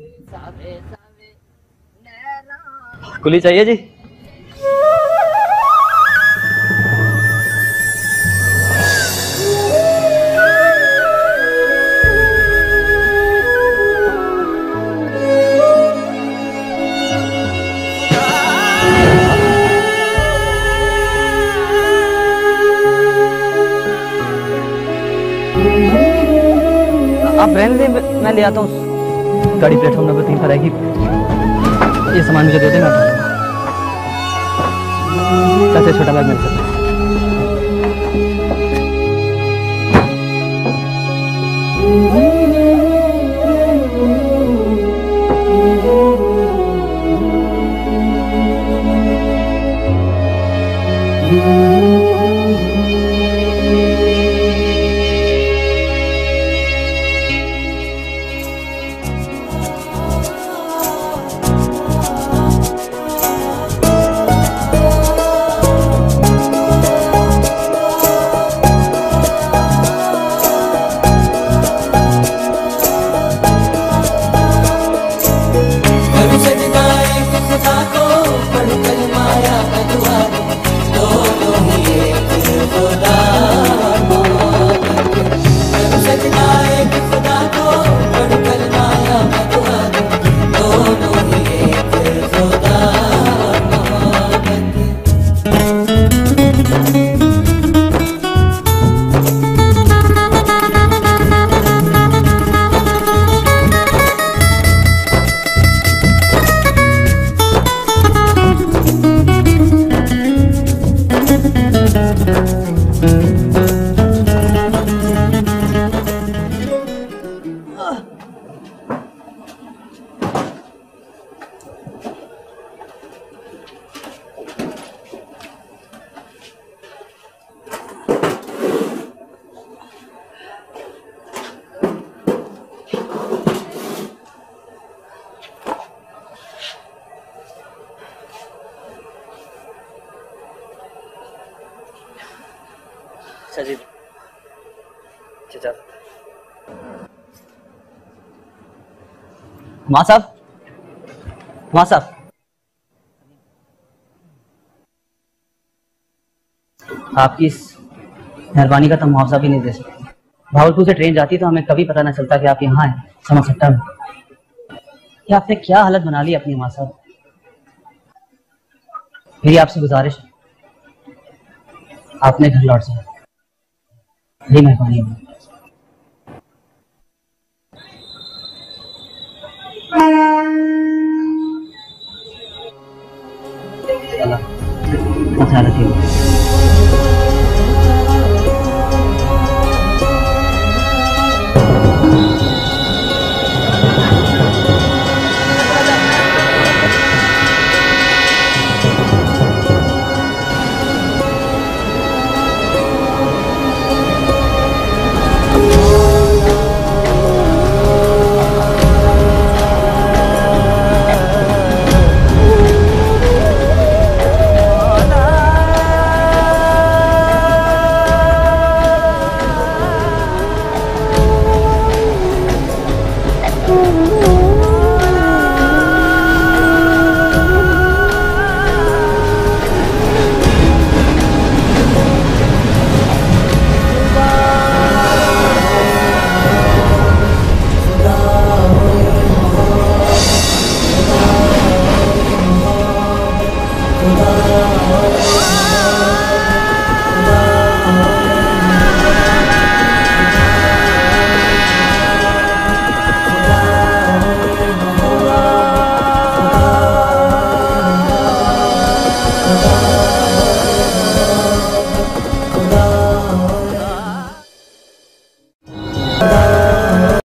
कुली चाहिए जी? आप रहने दें, मैं ले आता हूँ। गाड़ी प्लेटफॉर्म नंबर 3 पर आएगी। ये सामान मुझे दे देना। चाचा छोटा बैग मिल सकता है। अच्छा जी, चाचा। मां साहब, मां साहब, आपकी इस मेहरबानी का तो मुआवजा भी नहीं दे सकते। भावलपुर से ट्रेन जाती तो हमें कभी पता न चलता कि आप यहाँ हैं, समरसट्टा में। कि आपने क्या हालत बना ली अपनी। मां साहब, मेरी आपसे गुजारिश है, आपने घर लौट जाए। ये मेहरबानी है। ख्याल रखिए।